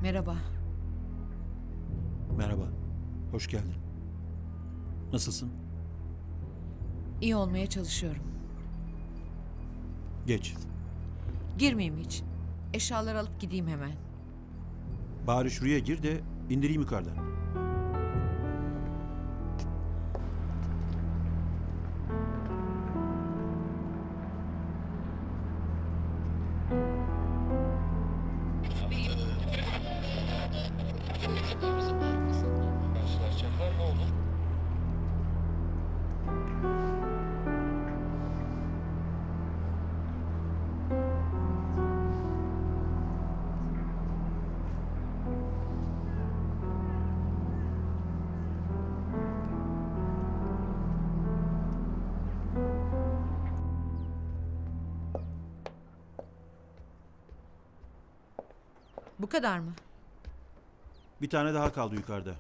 Merhaba. Merhaba. Hoş geldin. Nasılsın? İyi olmaya çalışıyorum. Geç. Girmeyeyim hiç. Eşyaları alıp gideyim hemen. Bari şuraya gir de indireyim yukarıdan. Karşılaşacaklar ne olur? Bu kadar mı? Bir tane daha kaldı yukarıda.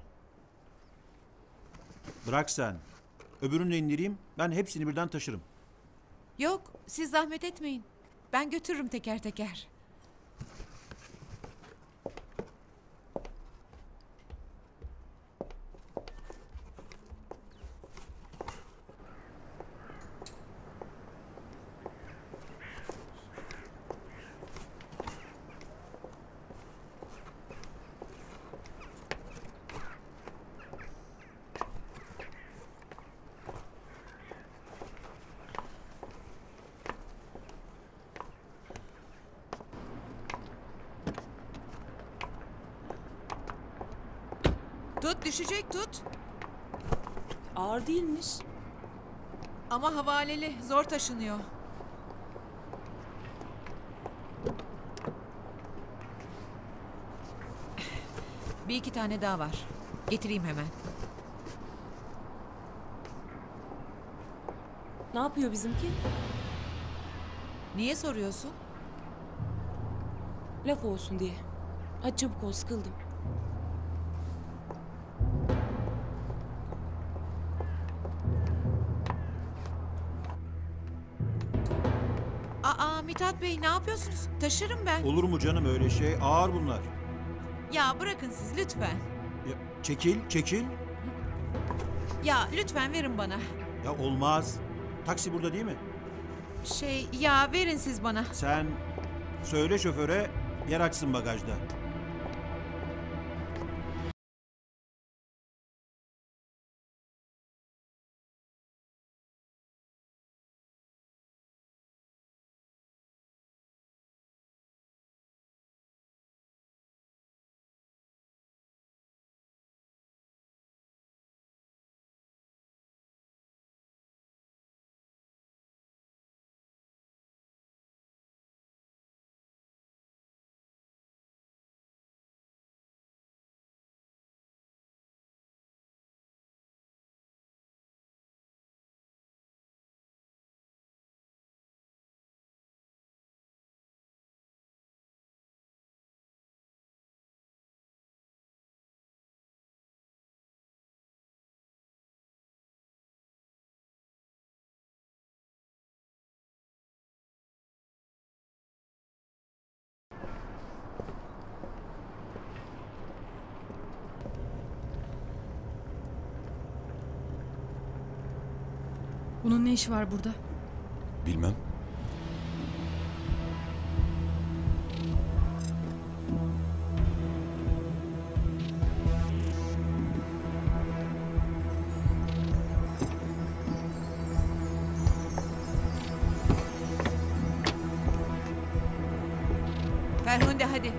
Bırak sen. Öbürünü de indireyim. Ben hepsini birden taşırım. Yok, siz zahmet etmeyin. Ben götürürüm teker teker. Tut, düşecek tut. Ağır değilmiş. Ama havaleli, zor taşınıyor. Bir iki tane daha var. Getireyim hemen. Ne yapıyor bizimki? Niye soruyorsun? Laf olsun diye. Hadi çabuk ol, sıkıldım. Aa Mithat Bey ne yapıyorsunuz? Taşırım ben. Olur mu canım öyle şey? Ağır bunlar. Ya bırakın siz lütfen. Ya, çekil, çekil. Ya lütfen verin bana. Ya olmaz. Taksi burada değil mi? Ya verin siz bana. Sen söyle şoföre yer açsın bagajda. Bunun ne işi var burada? Bilmem. Ferhunde hadi.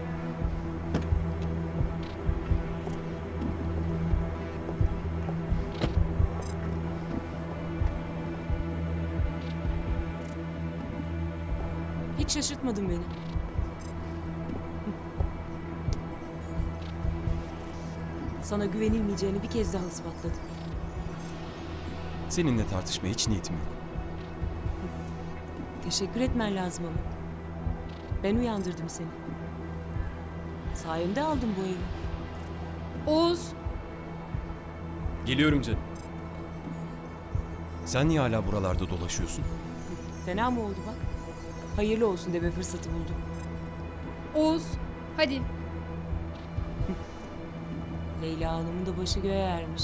Hiç şaşırtmadın beni. Sana güvenilmeyeceğini bir kez daha ispatladım. Seninle tartışmaya hiç niyetim yok. Teşekkür etmen lazım ama. Ben uyandırdım seni. Sayemde aldım bu evi. Oğuz! Geliyorum canım. Sen niye hala buralarda dolaşıyorsun? Fena mı oldu bak? Hayırlı olsun deme fırsatı buldum. Oğuz! Hadi. Leyla Hanım'ın da başı göğe ermiş.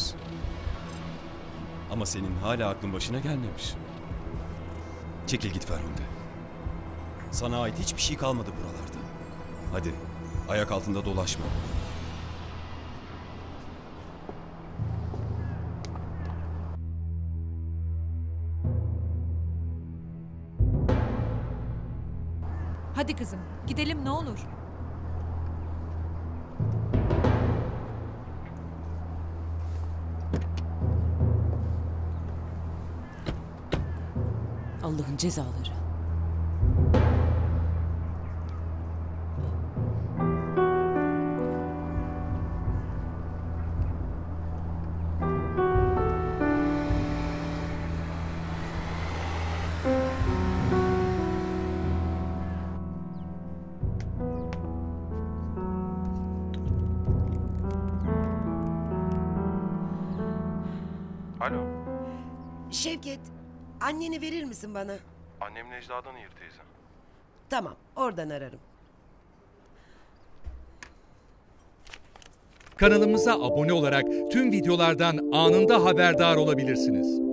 Ama senin hala aklın başına gelmemiş. Çekil git Ferhunde. Sana ait hiçbir şey kalmadı buralarda. Hadi, ayak altında dolaşma. Hadi kızım gidelim ne olur. Allah'ın cezaları. Alo, Şevket, anneni verir misin bana? annem Necla'dan Nehir teyze. Tamam, oradan ararım. Kanalımıza abone olarak tüm videolardan anında haberdar olabilirsiniz.